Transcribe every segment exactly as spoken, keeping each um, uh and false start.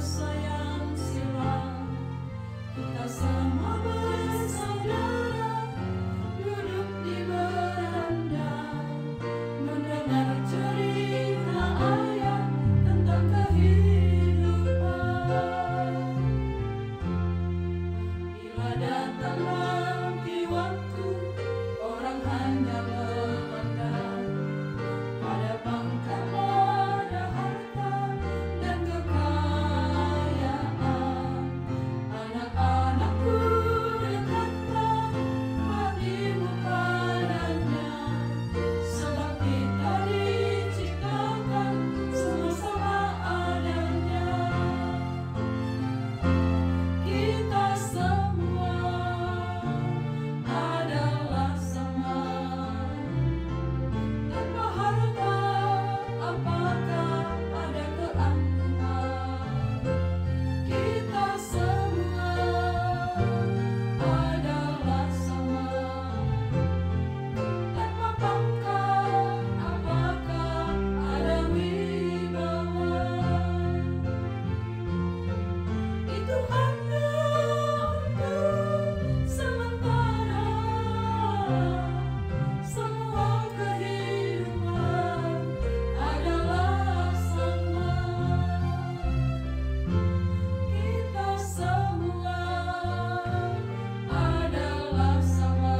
dosa yang silam. Kita semua bersaudara, duduk di beranda, mendengar cerita ayah tentang kehidupan. Bila datang nanti waktu, orang hanya memandang pada pangkat, pada harta dan kekayaan. Anak-anakku, dekatlah hatimu padanya, sebab kita diciptakan semua sama adanya. Kita semua adalah sama. Tanpa harta, apakah ada keangkuhan? Kita semua adalah sama. Tanpa pangkat, apakah ada wibawa? Itu hanya untuk sementara. Semua kehidupan adalah sama. Kita semua adalah sama.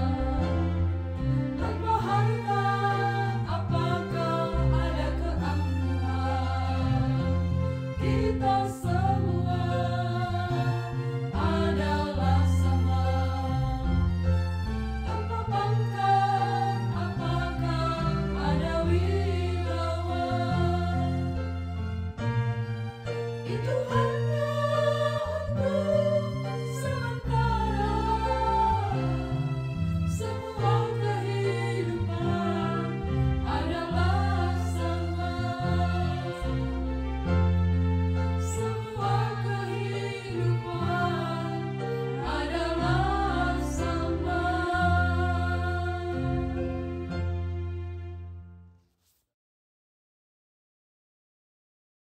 Tanpa harta, apakah ada keangkuhan? Kita semua adalah sama. Tanpa pangkat, apakah ada wibawa? Itu hanya